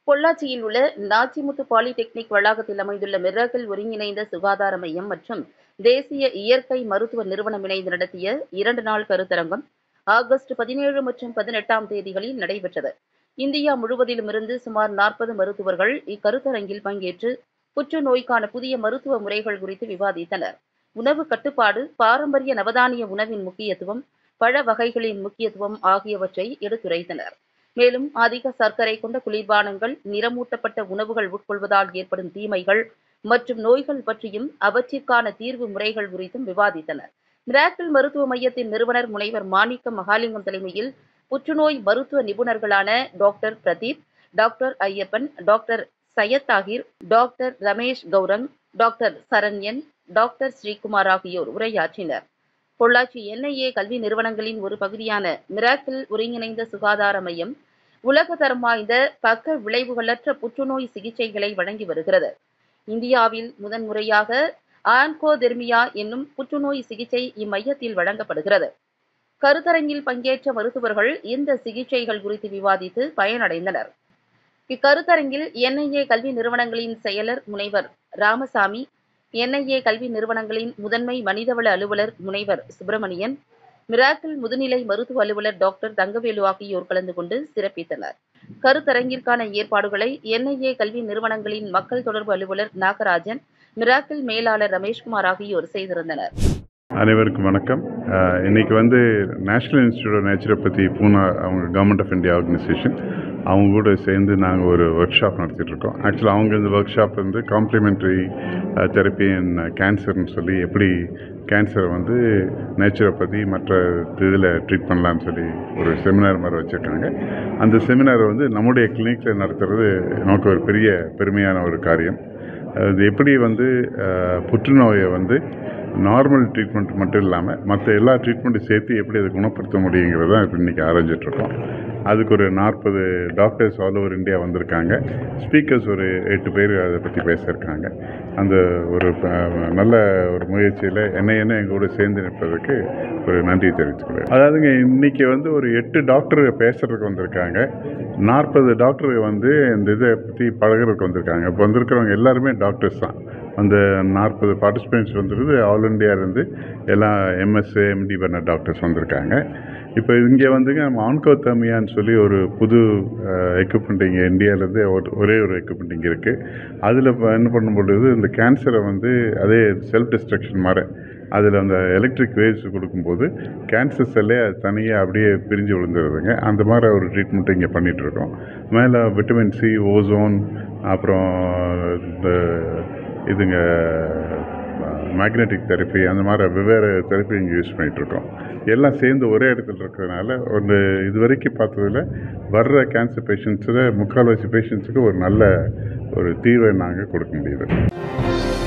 பொள்ளாச்சியில் உள்ள நாச்சிமுத்து பாலிடெக்னிக் வளாகத்தில் அமைந்துள்ள மிராக்கிள் ஒருங்கிணைந்த சுகாதார மையம் மற்றும் தேசிய இயற்கை மருத்துவ நிறுவனம் இணைந்து நடத்திய 2 நாள் கருத்தரங்கம் ஆகஸ்ட் 17 மற்றும் 18ஆம் தேதிகளில் நடைபெற்றது. இந்தியா முழுவதிலுமிருந்து சுமார் 40 மருத்துவர்கள் இக்கருத்தரங்கில் பங்கேற்று புற்றுநோய்க்கான புதிய மருத்துவ முறைகள் குறித்து விவாதித்தனர். உணவு கட்டுப்பாடு, பாரம்பரிய நவதானிய உணவின் முக்கியத்துவம், பழ வகைகளின் முக்கியத்துவம் ஆகியவற்றை எடுத்துரைத்தனர். மேலும் அதிக சர்க்கரை கொண்ட குளிர்பானங்கள், நிறமூட்டப்பட்ட உணவுகள் உட்கொள்வதால் ஏற்படும் தீமைகள் மற்றும் நோய்கள் பற்றியும் அவற்றிற்கான தீர்வு முறைகள் குறித்தும் விவாதித்தனர். மிராக்கிள் மருத்துவ மையத்தின் நிறுவனர் முனைவர் மாணிக்கம் மகாலிங்கம் தலைமையில் புற்றுநோய் மருத்துவ நிபுணர்களான doctor Pradeep, doctor Ayyappan, doctor Syed Tahir, doctor Ramesh Gaurang, doctor Saranyan, doctor Sreekumar ஆகியோர் உரையாற்றினர். பொள்ளாச்சி NIA கல்வி நிறுவனங்களின் ஒரு பகுதியான மிராக்கிள் ஒருங்கிணைந்த சுகாதார மையம் உலக தரம் வாய்ந்த பக்க விளைவுகளற்ற புற்றுநோய் சிகிச்சைகளை வழங்கி வருகிறது. இந்தியாவில் முதன்முறையாக ஆன்கோதெர்மியா என்னும் புற்றுநோய் சிகிச்சை இம்மையத்தில் வழங்கப்படுகிறது. கருத்தரங்கில் பங்கேற்ற மருத்துவர்கள் இந்த சிகிச்சைகள் குறித்து விவாதித்து பயனடைந்தனர். இக்கருத்தரங்கில் NIA கல்வி நிறுவனங்களின் செயலர் முனைவர் ராமசாமி, NIA கல்வி நிறுவனங்களின் முதன்மை மனிதவள அலுவலர் முனைவர் சுப்பிரமணியன், மிராக்கிள் முதுநிலை மருத்துவ அலுவலர் டாக்டர் தங்கவேலு ஆகியோர் கலந்து கொண்டு சிறப்பித்தனர். கருத்தரங்கிற்கான ஏற்பாடுகளை NIA கல்வி நிறுவனங்களின் மக்கள் தொடர்பு அலுவலர் நாகராஜன், மிராக்கிள் மேலாளர் ரமேஷ்குமார் ஆகியோர் செய்திருந்தனர். அனைவருக்கும் வணக்கம். இன்னைக்கு national institute of naturopathy Poona, அவங்க கவர்மெண்ட் ஆஃப் இந்தியா ஆர்கனைசேஷன், அவங்க கூட சேர்ந்து நாங்கள் ஒரு ஒர்க் ஷாப் நடத்திட்டுருக்கோம். ஆக்சுவலாக அவங்க இந்த workshop complimentary therapy and கேன்சர்னு சொல்லி எப்படி கேன்சரை நேச்சுரோபதி மற்ற இதில் ட்ரீட் பண்ணலான்னு சொல்லி ஒரு செமினார் மாதிரி வச்சுருக்காங்க. அந்த செமினாரை நம்முடைய கிளினிக்கில் நடத்துறது நமக்கு ஒரு பெரிய பெருமையான ஒரு காரியம். அது எப்படி புற்றுநோயை நார்மல் ட்ரீட்மெண்ட் மட்டும் இல்லாமல் மற்ற எல்லா ட்ரீட்மெண்ட்டும் சேர்த்து எப்படி அதை குணப்படுத்த முடியுங்கிறது தான் இப்போ இன்றைக்கி ஆரம்பிச்சிட்ருக்கோம். அதுக்கு ஒரு 40 டாக்டர்ஸ் ஆல் ஓவர் இந்தியா வந்திருக்காங்க. ஸ்பீக்கர்ஸ் ஒரு 8 பேர் அதை பற்றி பேசியிருக்காங்க. அந்த ஒரு நல்ல ஒரு முயற்சியில் என்ன எங்கள் கூட சேர்ந்து நிற்பதற்கு ஒரு நன்றி தெரிவிச்சுக்கிறேன். அதாவதுங்க, இன்றைக்கி ஒரு 8 டாக்டர் பேசுகிறதுக்கு வந்திருக்காங்க. 40 டாக்டர் இந்த இதை பற்றி பழகிறதுக்கு வந்திருக்காங்க. இப்போ வந்திருக்கிறவங்க எல்லாருமே டாக்டர்ஸ் தான். அந்த 40 பார்ட்டிசிபெண்ட்ஸ் ஆல் இண்டியாவிலேருந்து எல்லாம் MSc MD பண்ண டாக்டர்ஸ் வந்திருக்காங்க. இப்போ இங்கே நம்ம ஆன்கோதெர்மியான்னு சொல்லி ஒரு புது எக்யூப்மெண்ட் இங்கே இந்தியாவிலேருந்து ஒரே ஒரு எக்யூப்மெண்ட் இங்கே இருக்குது. அதில் இப்போ என்ன பண்ணும்பொழுது இந்த கேன்சரை அதே செல்ஃப் டிஸ்ட்ரக்ஷன் மாதிரி அதில் அந்த எலக்ட்ரிக் வேவ்ஸ் கொடுக்கும்போது கேன்சர் செல்லே அது தனியாக அப்படியே பிரிஞ்சு விழுந்துருதுங்க. அந்த மாதிரி ஒரு ட்ரீட்மெண்ட்டு இங்கே பண்ணிகிட்ருக்கோம். மேலே விட்டமின் C, ஓசோன், அப்புறம் இந்த மேக்னெட்டிக் தெரப்பி, அந்த மாதிரி வெவ்வேறு தெரப்பி இங்கே யூஸ் பண்ணிகிட்ருக்கோம். எல்லாம் சேர்ந்து ஒரே இடத்துல இருக்கிறதுனால இது வரைக்கும் பார்த்ததில் வர்ற கேன்சர் பேஷண்ட்ஸில் 3/4 பேஷண்ட்ஸுக்கு ஒரு நல்ல ஒரு தீர்வை நாங்கள் கொடுக்க முடியுது.